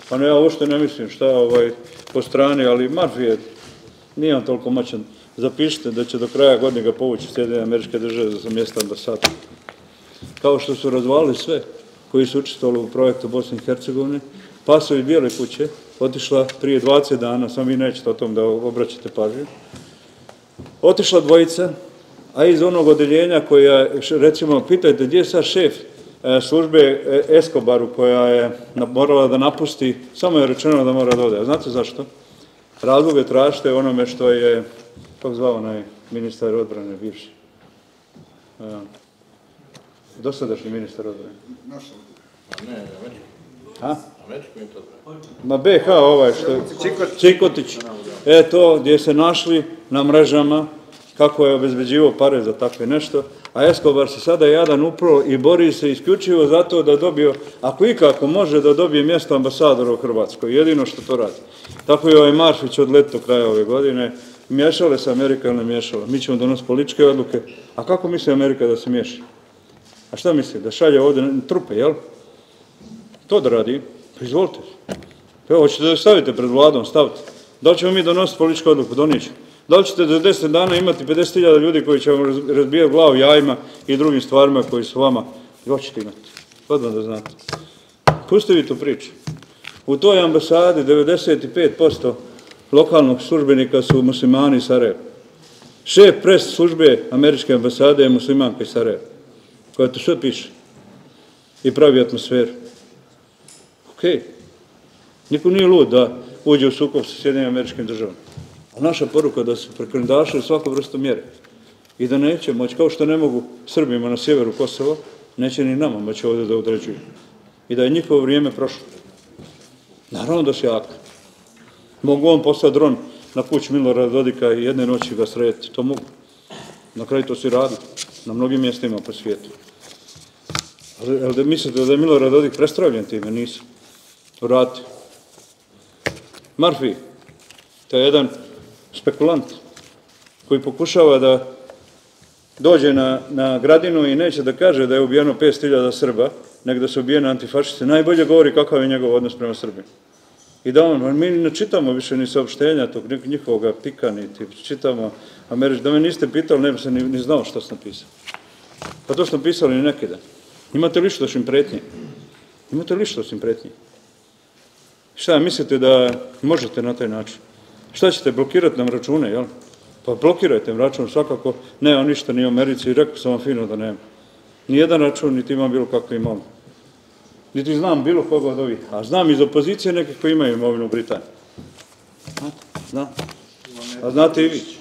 Pa ne, ja uopšte ne mislim šta po strani, ali Murphy nije on toliko moćan. Zapišite da će do kraja godine ga povući Sjedinjene Američke Države za mjesto ambasade. Kao što su razvalili sve koji su učestvovali u projektu Bosne i Hercegovine, pasovi Bijele kuće otišla prije 20 dana, samo vi nećete o tom da obraćate pažnju. Otišla dvojica, a iz onog odeljenja koja, recimo, pitajte gdje je sad šef službe Escobaru koja je morala da napusti, samo je rečeno da mora da ode. A znate zašto? Razloge tražite onome što je, kako zvao onaj ministar odbrane, bivši. Dosadašnji ministar odbrane. Ne, Amerika. A? Američku im to odbrane. Ma BH ovaj što je Čikotić. To gdje se našli na mrežama kako je obezbeđivao pare za takve nešto, a Escobar se sada jadan upravo i bori se isključivo zato da dobio, ako ikako može, da dobije mjesto ambasadora u Hrvatskoj, jedino što to radi. Tako je ovaj Marfić odletio kraja ove godine, miješale se Amerika ili ne miješala. Mi ćemo donositi političke odluke, a kako misli Amerika da se miješa? A šta misli? Da šalje ovdje trupe, jel? To da radi, izvolite. Evo, hoćete da stavite pred vladom, stavite. Da li ćemo mi donositi političku odluku? Donijet. Da li ćete za 10 dana imati 50.000 ljudi koji će vam razbijati glavu jajima i drugim stvarima koji su vama? Hoćete imati. Odmah da znate. Pustite vi tu priču. U toj ambasadi 95% lokalnog službenika su muslimani iz Sarajeva. Šef pres službe američke ambasade je muslimanka iz Sarajeva, koja to sve piše i pravi atmosferu. Okej. Niko nije lud da uđe u sukob sa Sjedinjenim Američkim Državama. A naša poruka da se prekrndaše svaku vrstu mjere i da neće moći, kao što ne mogu Srbima na sjeveru Kosova, neće ni nama moći ovdje da određuju. I da je njihovo vrijeme prošlo. Naravno da se jaka. Mogu on poslati dron na kuću Milorada Dodika i jedne noći ga srediti. To mogu. Na kraju to si radi. Na mnogim mjestima po svijetu. Ali da mislite da je Milorad Dodik prestravljen time? Nisu. Vrati. Murphy, to je jedan spekulant koji pokušava da dođe na Gradinu i neće da kaže da je ubijeno 5.000 Srba, nego da su ubijene antifašisti. Najbolje govori kakav je njegov odnos prema Srbima. I da mi ne čitamo više ni saopštenja tog njihovoga pika, niti čitamo američki. Da me niste pitali, ne bi se ni znao što sam napisao. Pa to sam pisali i neki dan. Imate li što s im pretnje? Imate li što s im pretnje? Šta, mislite da možete na taj način? Šta ćete, blokirati nam račune, jel? Pa blokirajte im račun, svakako nema ništa ni u Americi, rekao sam vam fino da nema. Nijedan račun, niti imam bilo kakvu imovinu. Niti znam bilo koga od ovih, a znam iz opozicije neke koji imaju imovinu u Britaniji. Znam. A znate i vi.